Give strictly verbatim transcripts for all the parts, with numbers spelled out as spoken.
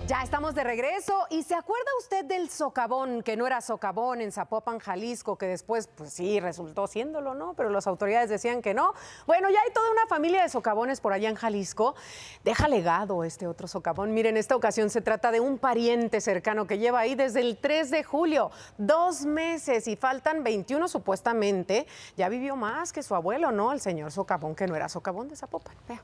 Ya estamos de regreso. ¿Y se acuerda usted del socavón, que no era socavón en Zapopan, Jalisco, que después, pues sí, resultó siéndolo, ¿no? Pero las autoridades decían que no. Bueno, ya hay toda una familia de socavones por allá en Jalisco. Deja legado este otro socavón. Miren, en esta ocasión se trata de un pariente cercano que lleva ahí desde el tres de julio, dos meses, y faltan veintiuno supuestamente. Ya vivió más que su abuelo, ¿no? El señor socavón, que no era socavón de Zapopan. Vea.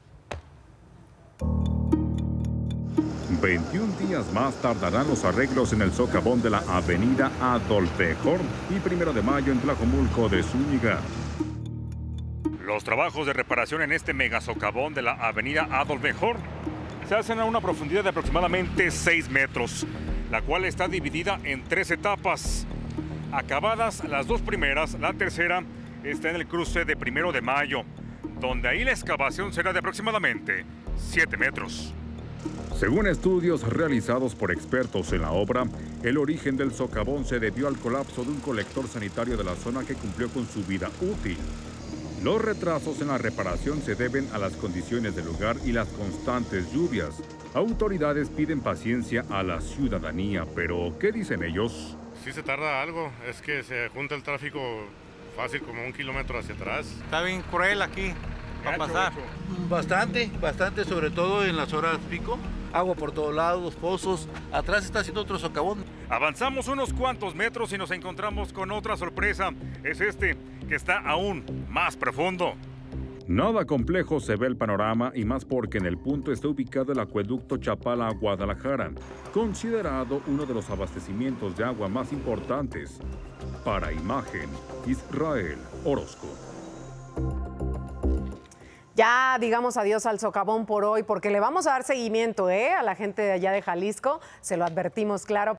veintiún días más tardarán los arreglos en el socavón de la avenida Adolf Béjar y primero de mayo en Tlajomulco de Zúñiga. Los trabajos de reparación en este megasocavón de la avenida Adolf Béjar se hacen a una profundidad de aproximadamente seis metros, la cual está dividida en tres etapas. Acabadas las dos primeras, la tercera está en el cruce de primero de mayo, donde ahí la excavación será de aproximadamente siete metros. Según estudios realizados por expertos en la obra, el origen del socavón se debió al colapso de un colector sanitario de la zona que cumplió con su vida útil. Los retrasos en la reparación se deben a las condiciones del lugar y las constantes lluvias. Autoridades piden paciencia a la ciudadanía, pero ¿qué dicen ellos? Sí se tarda algo, es que se junta el tráfico fácil como un kilómetro hacia atrás. Está bien cruel aquí para pasar. Bastante, bastante, sobre todo en las horas pico. Agua por todos lados, pozos. Atrás está haciendo otro socavón. Avanzamos unos cuantos metros y nos encontramos con otra sorpresa. Es este, que está aún más profundo. Nada complejo se ve el panorama, y más porque en el punto está ubicado el acueducto Chapala-Guadalajara, considerado uno de los abastecimientos de agua más importantes. Para Imagen, Israel Orozco. Ya digamos adiós al socavón por hoy, porque le vamos a dar seguimiento, ¿eh? A la gente de allá de Jalisco, se lo advertimos, claro.